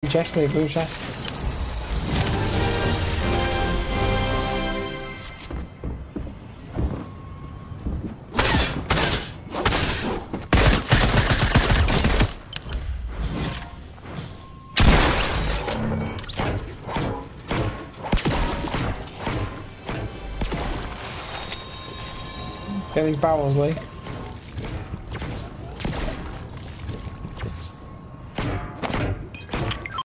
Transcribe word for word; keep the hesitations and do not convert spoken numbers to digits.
chest, Lee, blue chest. Get these barrels, Lee.